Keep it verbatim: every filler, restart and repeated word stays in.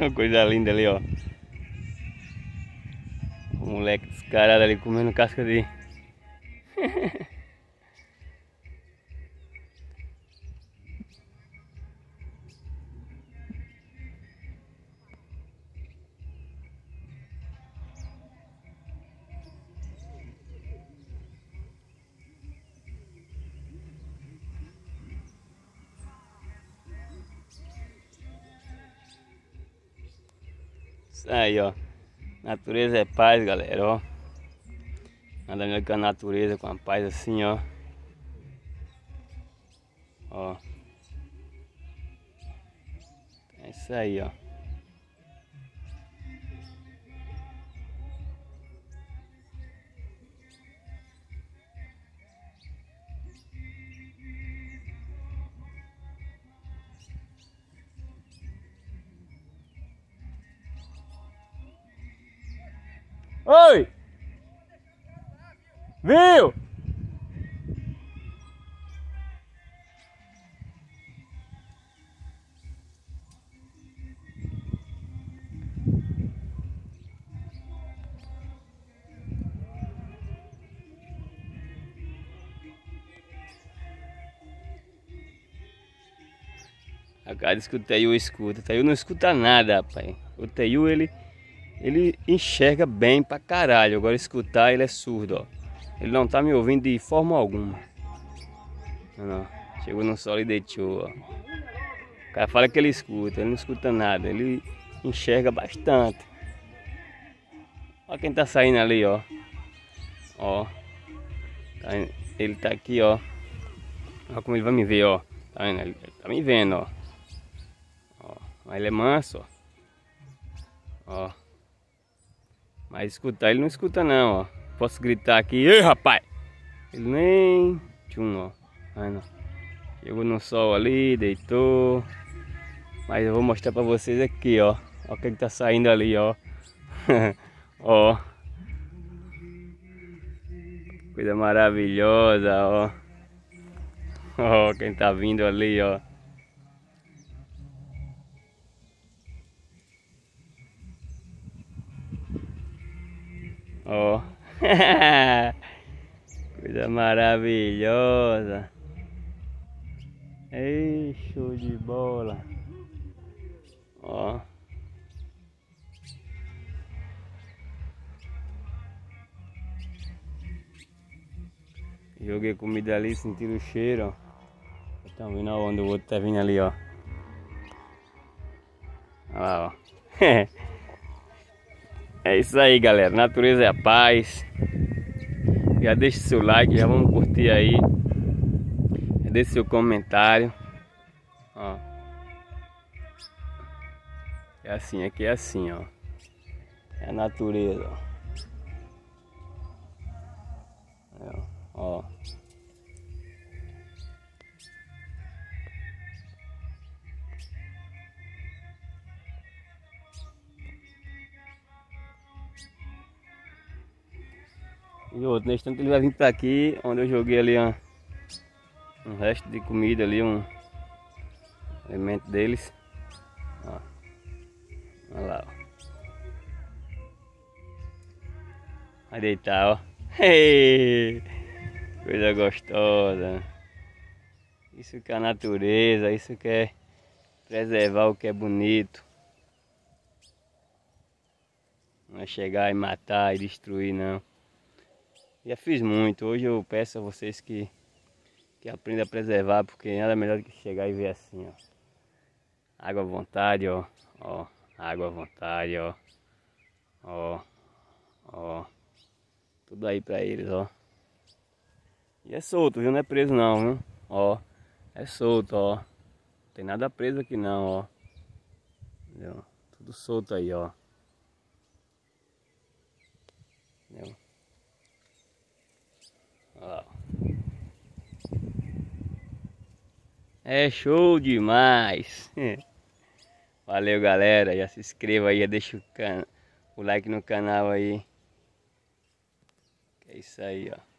Coisa linda ali, ó. O moleque descarado ali comendo casca de... Isso aí, ó. Natureza é paz, galera, ó. Nada melhor que a natureza com a paz assim, ó. Ó. É isso aí, ó. Oi! Viu? A cara diz que o Teiu escuta. O Teiu não escuta nada, rapaz. O Teiu, ele, ele enxerga bem pra caralho. Agora escutar, ele é surdo, ó. Ele não tá me ouvindo de forma alguma. Não, não. Chegou no sol e deitou, ó. O cara fala que ele escuta, ele não escuta nada. Ele enxerga bastante. Olha quem tá saindo ali, ó. Ó. Ele tá aqui, ó. Olha como ele vai me ver, ó. Tá vendo? Ele tá me vendo, ó. Ó. Mas ele é manso, ó. Ó. Mas escutar ele não escuta não, ó. Posso gritar aqui, ei rapaz! Ele nem... Tchum, ó. Ai, não. Chegou no sol ali, deitou. Mas eu vou mostrar pra vocês aqui, ó. Ó quem tá saindo ali, ó. Ó. Coisa maravilhosa, ó. Ó, quem tá vindo ali, ó. Ó. Coisa maravilhosa. Ei, show de bola. Ó. Joguei comida ali, sentiram o cheiro, ó. Estão vendo onde o outro tá vindo ali, ó. Olha lá, ó. É isso aí, galera. Natureza é a paz. Já deixa seu like, já vamos curtir aí. Já deixa seu comentário. Ó. É assim, aqui é assim, ó. É a natureza, ó. É, ó. E outro, nesse instante ele vai vir pra aqui, onde eu joguei ali ó, um resto de comida ali, um alimento deles. Ó. Olha lá, ó. Vai deitar, ó. Ei, coisa gostosa. Isso que é a natureza, isso que é preservar o que é bonito. Não é chegar e matar e destruir, não. Já fiz muito, hoje eu peço a vocês que, que aprendam a preservar, porque nada melhor do que chegar e ver assim, ó. Água à vontade, ó. Ó, água à vontade, ó. Ó, ó. Tudo aí pra eles, ó. E é solto, viu? Não é preso não, viu? Ó, é solto, ó. Não tem nada preso aqui não, ó. Entendeu? Tudo solto aí, ó. Entendeu? Ó. É show demais. Valeu, galera. Já se inscreva aí, já deixa o, can... o like no canal aí. É isso aí, ó.